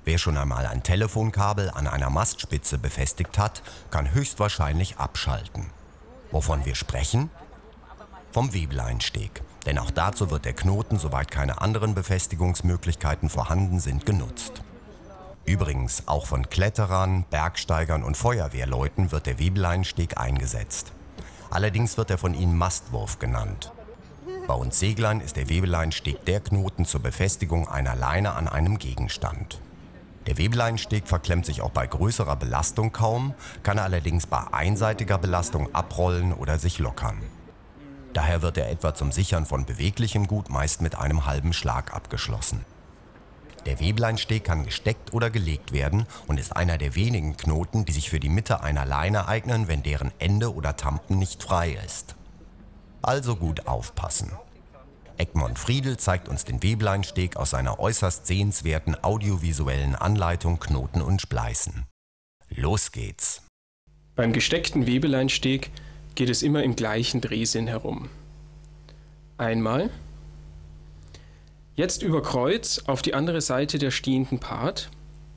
Wer schon einmal ein Telefonkabel an einer Mastspitze befestigt hat, kann höchstwahrscheinlich abschalten. Wovon wir sprechen? Vom Webeleinsteg. Denn auch dazu wird der Knoten, soweit keine anderen Befestigungsmöglichkeiten vorhanden sind, genutzt. Übrigens, auch von Kletterern, Bergsteigern und Feuerwehrleuten wird der Webeleinsteg eingesetzt. Allerdings wird er von ihnen Mastwurf genannt. Bei uns Seglern ist der Webeleinsteg der Knoten zur Befestigung einer Leine an einem Gegenstand. Der Webeleinsteg verklemmt sich auch bei größerer Belastung kaum, kann allerdings bei einseitiger Belastung abrollen oder sich lockern. Daher wird er etwa zum Sichern von beweglichem Gut meist mit einem halben Schlag abgeschlossen. Der Webeleinsteg kann gesteckt oder gelegt werden und ist einer der wenigen Knoten, die sich für die Mitte einer Leine eignen, wenn deren Ende oder Tampen nicht frei ist. Also gut aufpassen. Egmont Friedel zeigt uns den Webeleinsteg aus seiner äußerst sehenswerten audiovisuellen Anleitung Knoten und Spleißen. Los geht's! Beim gesteckten Webeleinsteg geht es immer im gleichen Drehsinn herum. Einmal, jetzt über Kreuz auf die andere Seite der stehenden Part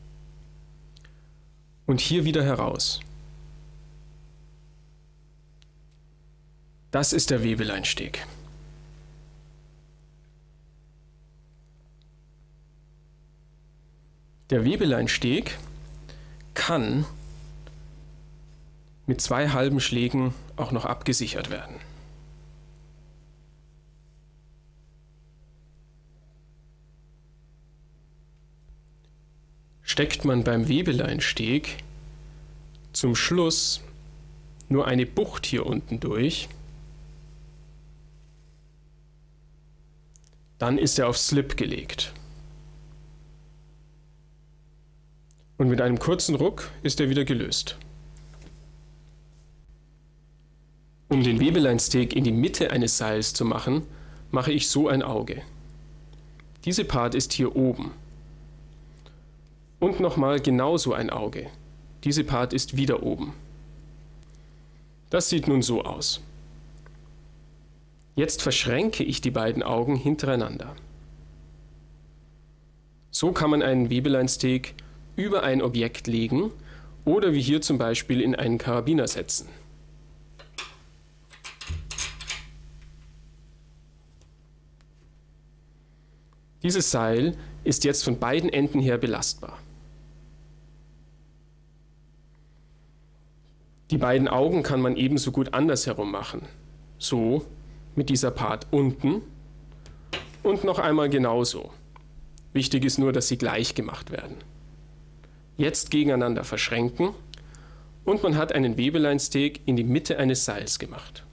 und hier wieder heraus. Das ist der Webeleinsteg. Der Webeleinsteg kann mit 2 halben Schlägen auch noch abgesichert werden. Steckt man beim Webeleinsteg zum Schluss nur eine Bucht hier unten durch, dann ist er auf Slip gelegt. Und mit einem kurzen Ruck ist er wieder gelöst. Um den Webeleinsteg in die Mitte eines Seils zu machen, mache ich so ein Auge. Diese Part ist hier oben. Und nochmal genauso ein Auge. Diese Part ist wieder oben. Das sieht nun so aus. Jetzt verschränke ich die beiden Augen hintereinander. So kann man einen Webeleinsteg über ein Objekt legen oder wie hier zum Beispiel in einen Karabiner setzen. Dieses Seil ist jetzt von beiden Enden her belastbar. Die beiden Augen kann man ebenso gut andersherum machen. So, mit dieser Part unten und noch einmal genauso. Wichtig ist nur, dass sie gleich gemacht werden. Jetzt gegeneinander verschränken und man hat einen Webeleinsteg in die Mitte eines Seils gemacht.